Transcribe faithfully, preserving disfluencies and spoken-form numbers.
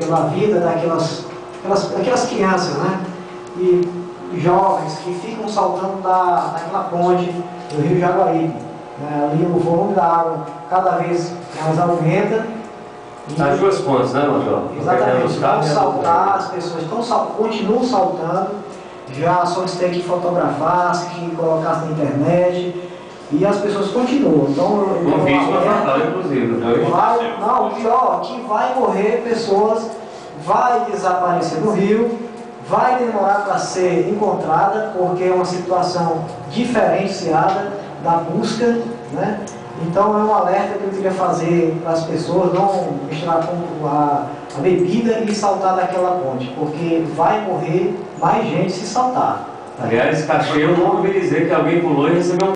pela vida daquelas, aquelas, daquelas crianças, né? E jovens que ficam saltando da, daquela ponte do Rio Jaguaribe. Né? Ali o volume da água cada vez mais aumenta. As duas pontes, né, Major? Exatamente, vão saltar, as pessoas estão sal, continuam saltando, já solicitei que fotografasse, que colocasse na internet, e as pessoas continuam. Então, um vídeo para falar, inclusive, vai, não, o pior é que vai morrer pessoas, vai desaparecer no rio, vai demorar para ser encontrada, porque é uma situação diferenciada da busca, né? Então é um alerta que eu queria fazer para as pessoas não misturar com a, a bebida e saltar daquela ponte, porque vai morrer mais gente se saltar. Tá? Aliás, Caxias eu não ouvi dizer que alguém pulou e recebeu um